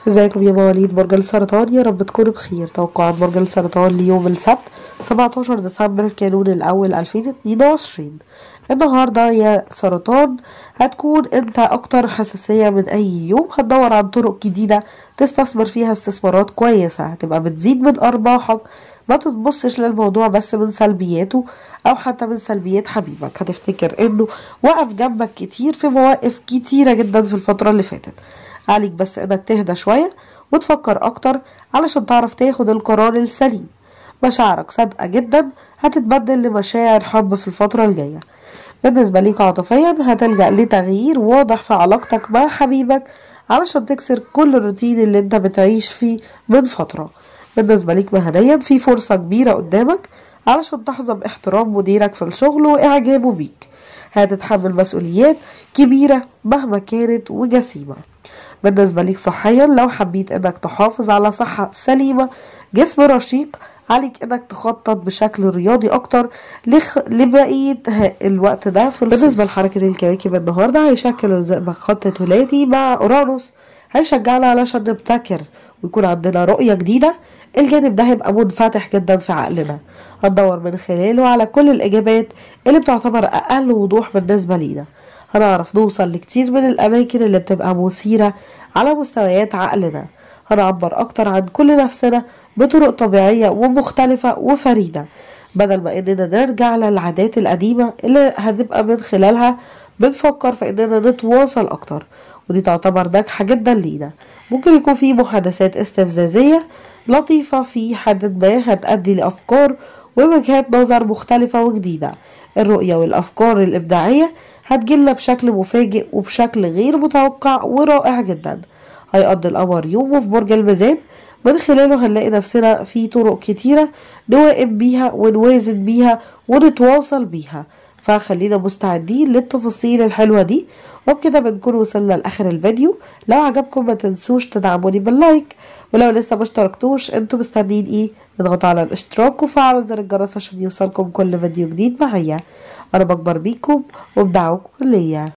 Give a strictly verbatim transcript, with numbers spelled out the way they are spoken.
ازيكم يا مواليد برج السرطان؟ يا رب تكونوا بخير. توقعات برج السرطان ليوم السبت سبعتاشر ديسمبر كانون الأول ألفين واتنين وعشرين. النهاردة يا سرطان هتكون انت اكتر حساسية من اي يوم، هتدور عن طرق جديدة تستثمر فيها استثمارات كويسة، هتبقى بتزيد من ارباحك. ما تتبصش للموضوع بس من سلبياته او حتى من سلبيات حبيبك، هتفتكر انه وقف جنبك كتير في مواقف كتيرة جدا في الفترة اللي فاتت. عليك بس انك تهدى شوية وتفكر اكتر علشان تعرف تاخد القرار السليم. مشاعرك صادقة جدا، هتتبدل لمشاعر حب في الفترة الجاية. بالنسبة ليك عاطفيا هتلجأ لتغيير واضح في علاقتك مع حبيبك علشان تكسر كل الروتين اللي انت بتعيش فيه من فترة. بالنسبة ليك مهنيا في فرصة كبيرة قدامك علشان تحظى باحترام مديرك في الشغل واعجابه بيك. هتتحمل مسؤوليات كبيرة مهما كانت وجسيمة. بالنسبة ليك صحيا لو حبيت انك تحافظ على صحة سليمة جسم رشيق، عليك انك تخطط بشكل رياضي اكتر لخ... لبقية الوقت ده في الصيف. بالنسبة لحركة الكواكب النهاردة هيشكل الزئبق خط ثلاثي مع اورانوس، هيشجعنا علشان نبتكر ويكون عندنا رؤية جديدة. الجانب ده هيبقى منفتح جدا في عقلنا، هندور من خلاله على كل الاجابات اللي بتعتبر اقل وضوح بالنسبة لينا. هنعرف نوصل لكتير من الأماكن اللي بتبقى مثيرة على مستويات عقلنا. هنعبر أكتر عن كل نفسنا بطرق طبيعية ومختلفة وفريدة، بدل ما إننا نرجع للعادات القديمة اللي هنبقى من خلالها بنفكر في إننا نتواصل أكتر، ودي تعتبر ناجحة جدا لينا. ممكن يكون في محادثات استفزازية لطيفة في حد ما هتؤدي لأفكار ووجهات نظر مختلفة وجديدة. الرؤية والأفكار الإبداعية هتجيلنا بشكل مفاجئ وبشكل غير متوقع ورائع جدا. هيقضي القمر يومه في برج الميزان، من خلاله هنلاقي نفسنا في طرق كتيرة نواقب بيها ونوازن بيها ونتواصل بيها، فخلينا مستعدين للتفاصيل الحلوة دي. وبكده بنكون وصلنا لآخر الفيديو. لو عجبكم ما تنسوش تدعموني باللايك، ولو لسه ما اشتركتوش انتوا مستنيين ايه؟ اضغطوا على الاشتراك وفعلوا زر الجرس عشان يوصلكم كل فيديو جديد معايا. انا بكبر بيكم وبدعوكم ليا.